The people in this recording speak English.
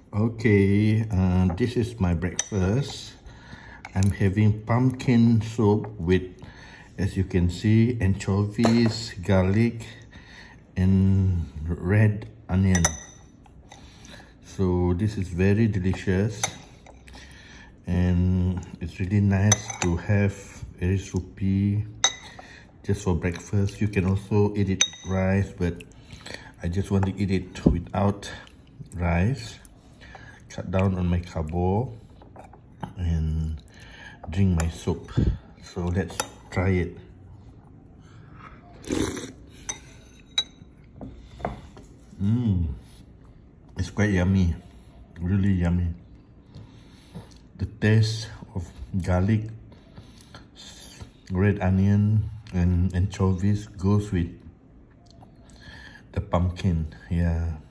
Okay, this is my breakfast. I'm having pumpkin soup with, as you can see, anchovies, garlic, and red onion. So this is very delicious, and it's really nice to have very soupy just for breakfast. You can also eat it with rice, but I just want to eat it without rice. Cut down on my carbo and drink my soup. So let's try it. It's quite yummy, really yummy. The taste of garlic, red onion, and anchovies goes with the pumpkin. Yeah.